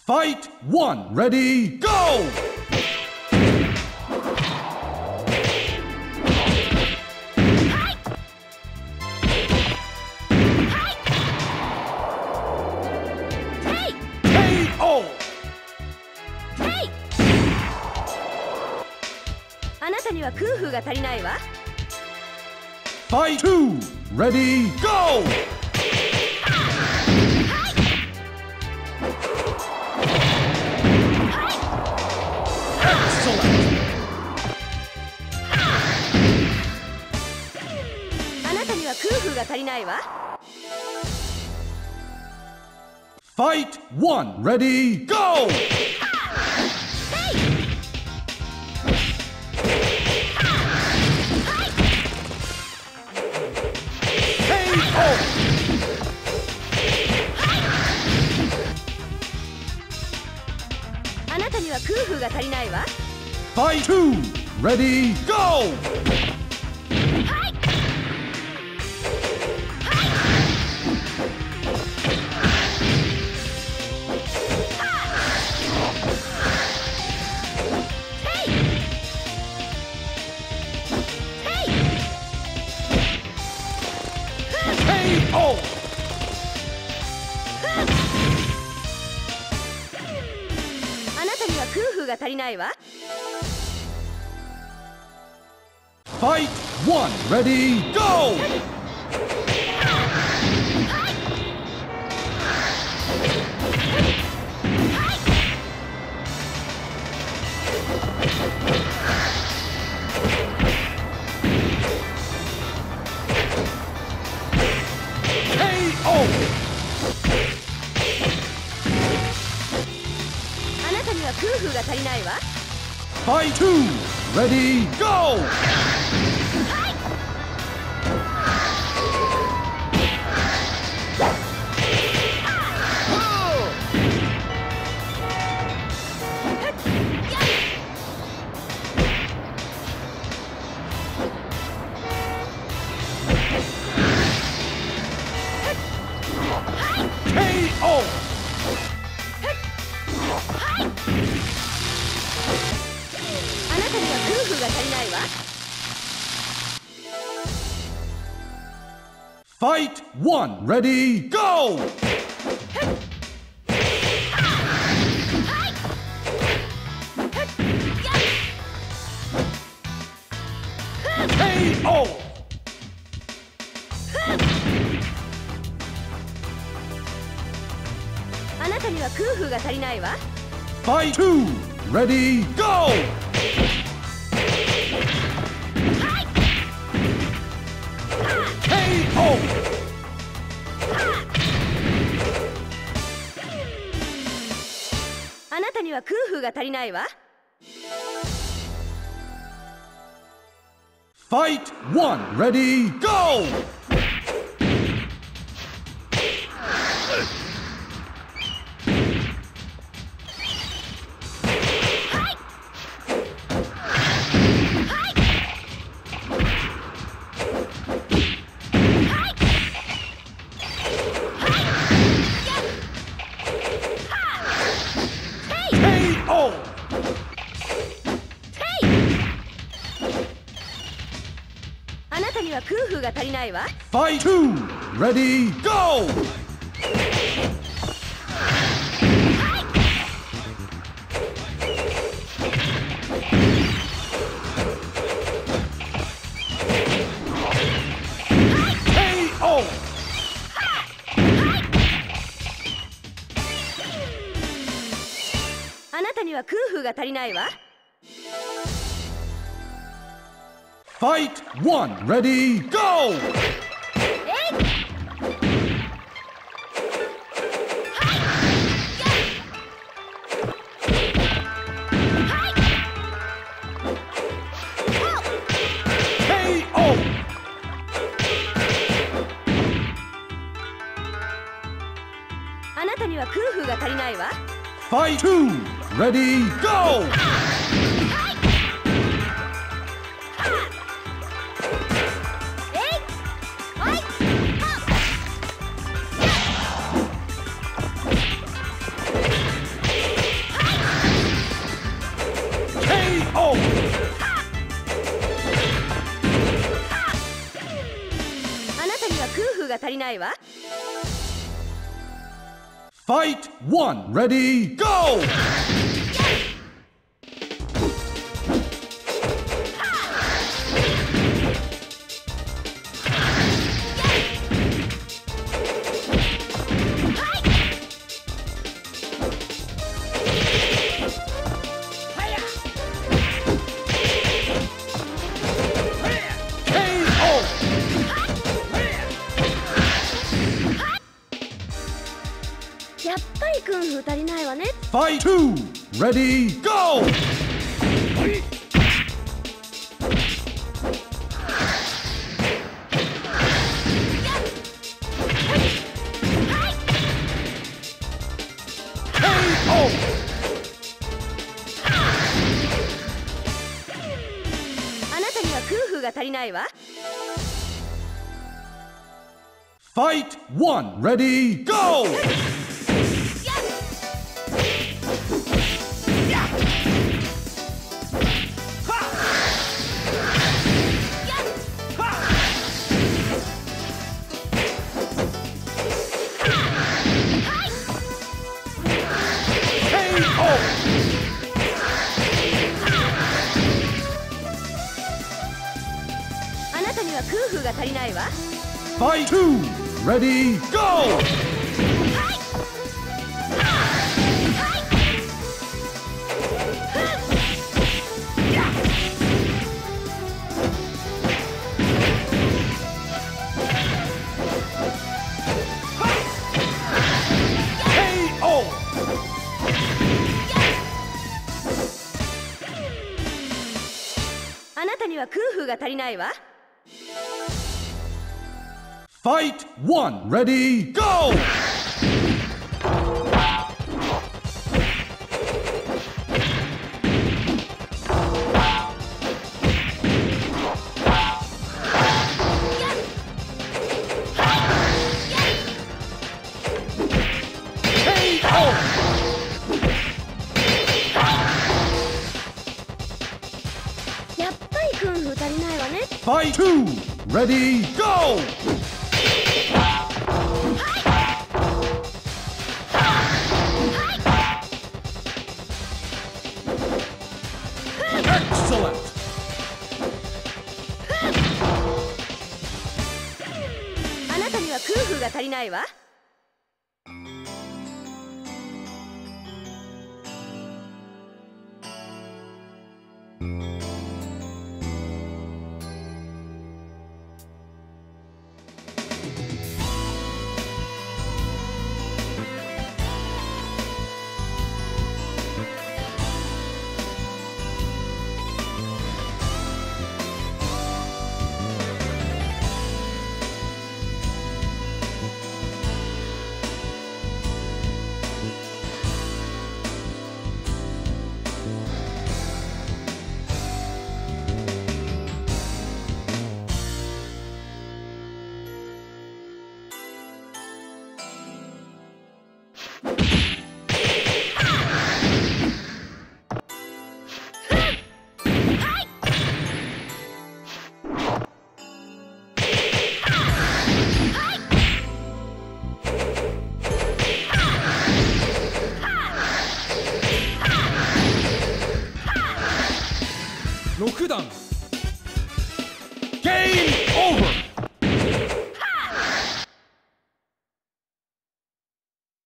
Fight one. Ready, go! KO! あなたには空風が足りないわ。 Fight two. Ready, go! Excellent! あなたには空風が足りないわ。 Fight one. Ready, go! KO! あなたには空風が足りないわ。 Fight two. Ready, go! KO! あなたには空風が足りないわ。 Fight one. Ready, go! KO! あなたには空風が足りないわ。 Fight two. Ready, go! KO! あなたには空風が足りないわ。 Fight one. Ready, go! KO! あなたには空風が足りないわ。 Fight two. Ready, go! KO! あなたには空風が足りないわ。 Fight one. Ready, go! KO! あなたには空風が足りないわ。 Fight two. Ready, go! KO! あなたには空風が足りないわ。 Fight one. Ready, go! KO! あなたには空風が足りないわ。 Fight two. Ready, go! が足りないわ。 Fight 1. Ready, go! やっぱりクンフー足りないわね。 Fight 2. Ready, go! KO! あなたにはクンフーが足りないわ。 Fight 1. Ready, go! KO! あなたにはクンフーが足りないわ。 Fight 2. Ready, go! KO! あなたにはクンフーが足りないわ。 Fight 1. Ready, go! KO! やっぱりクンフー足りないわね。 Fight 2. Ready, go! Excellent! あなたにはクンフーが足りないわ。 6段ゲーム